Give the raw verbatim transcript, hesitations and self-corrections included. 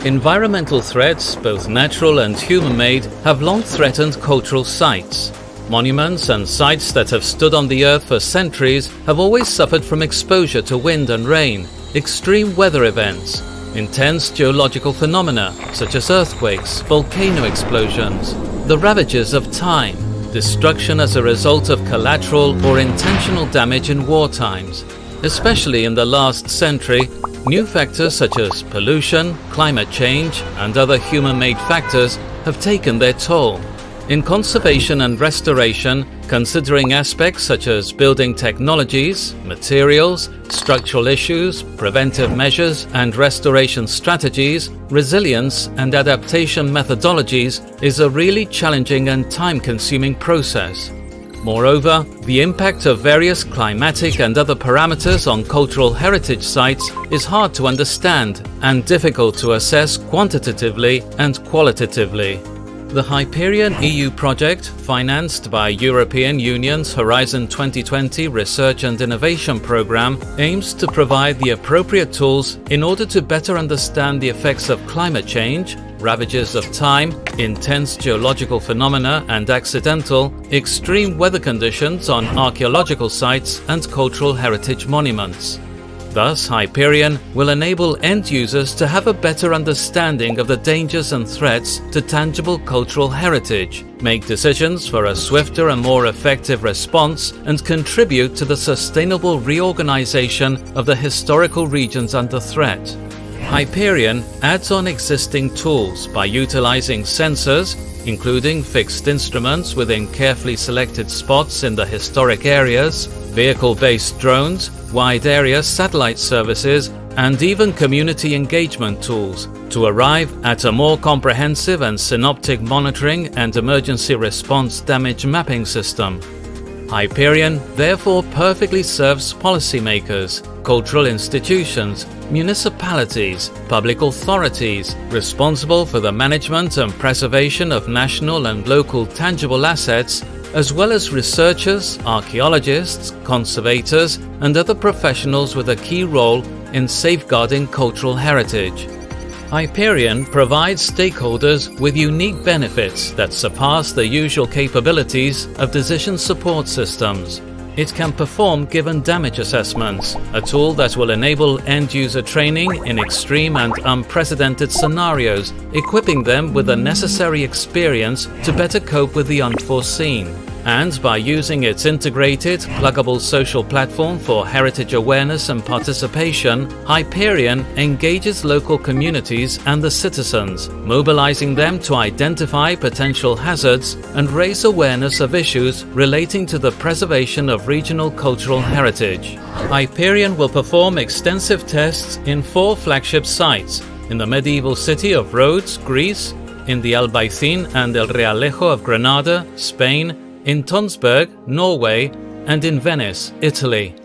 Environmental threats, both natural and human-made, have long threatened cultural sites. Monuments and sites that have stood on the earth for centuries have always suffered from exposure to wind and rain, extreme weather events, intense geological phenomena such as earthquakes, volcano explosions, the ravages of time, destruction as a result of collateral or intentional damage in war times. Especially in the last century, new factors such as pollution, climate change, and other human-made factors have taken their toll. In conservation and restoration, considering aspects such as building technologies, materials, structural issues, preventive measures and restoration strategies, resilience and adaptation methodologies is a really challenging and time-consuming process. Moreover, the impact of various climatic and other parameters on cultural heritage sites is hard to understand and difficult to assess quantitatively and qualitatively. The Hyperion E U project, financed by European Union's Horizon twenty twenty Research and Innovation Programme, aims to provide the appropriate tools in order to better understand the effects of climate change, ravages of time, intense geological phenomena and accidental, extreme weather conditions on archaeological sites and cultural heritage monuments. Thus, Hyperion will enable end users to have a better understanding of the dangers and threats to tangible cultural heritage, make decisions for a swifter and more effective response, and contribute to the sustainable reorganization of the historical regions under threat. Hyperion adds on existing tools by utilizing sensors, including fixed instruments within carefully selected spots in the historic areas, vehicle-based drones, wide-area satellite services, and even community engagement tools to arrive at a more comprehensive and synoptic monitoring and emergency response damage mapping system. Hyperion therefore perfectly serves policymakers, cultural institutions, municipalities, public authorities responsible for the management and preservation of national and local tangible assets, as well as researchers, archaeologists, conservators, and other professionals with a key role in safeguarding cultural heritage. Hyperion provides stakeholders with unique benefits that surpass the usual capabilities of decision support systems. It can perform given damage assessments, a tool that will enable end-user training in extreme and unprecedented scenarios, equipping them with the necessary experience to better cope with the unforeseen. And by using its integrated, pluggable social platform for heritage awareness and participation, Hyperion engages local communities and the citizens, mobilizing them to identify potential hazards and raise awareness of issues relating to the preservation of regional cultural heritage. Hyperion will perform extensive tests in four flagship sites: in the medieval city of Rhodes, Greece, in the Albaicín and El Realejo of Granada, Spain, in Tonsberg, Norway, and in Venice, Italy.